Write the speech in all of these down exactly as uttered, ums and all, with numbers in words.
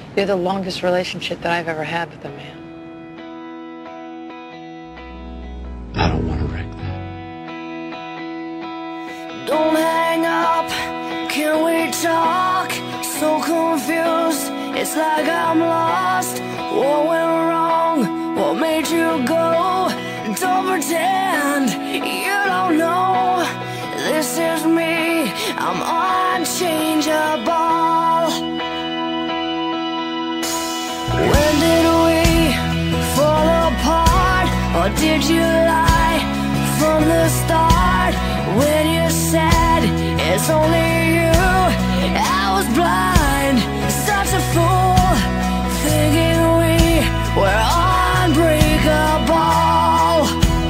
You're the longest relationship that I've ever had with a man. I don't want to wreck that. Don't hang up, can we talk? So confused, it's like I'm lost. What went wrong? What made you go? Don't pretend you don't know. This is me, I'm unchangeable. When did we fall apart? Or did you lie from the start? When you said it's only you, I was blind, such a fool, thinking we were unbreakable.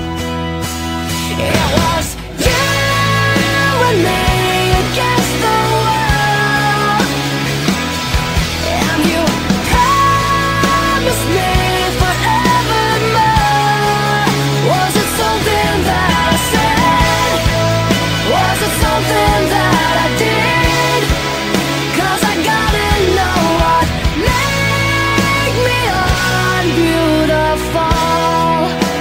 It was you and me against the world, and you promised me forevermore. Was it something that I said? Was it something that I did? 'Cause I gotta know what made me unbeautiful.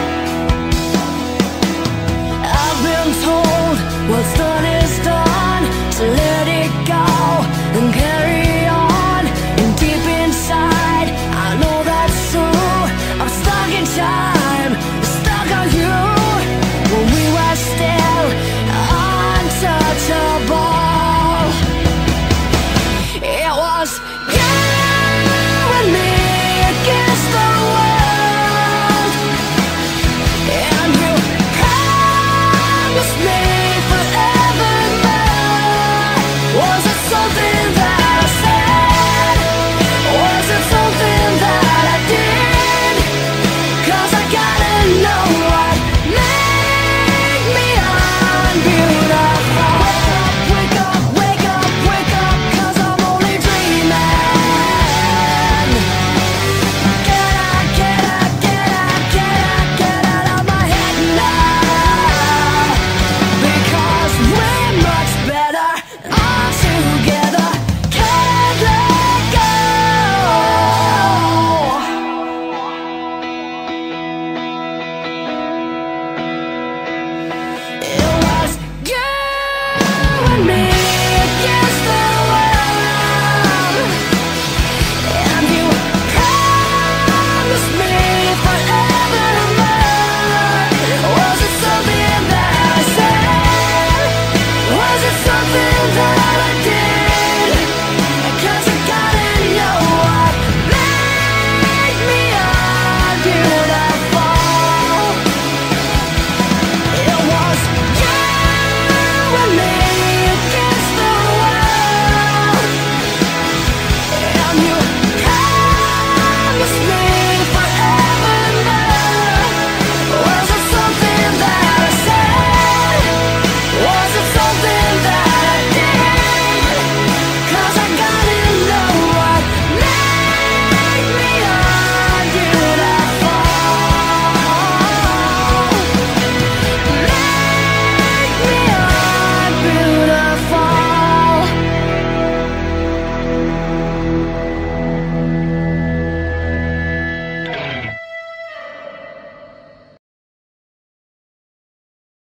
I've been told what's done is done, so let it go and carry on. And deep inside, I know that's true. I'm stuck in time, stuck on you. When we were still untouchable, it was you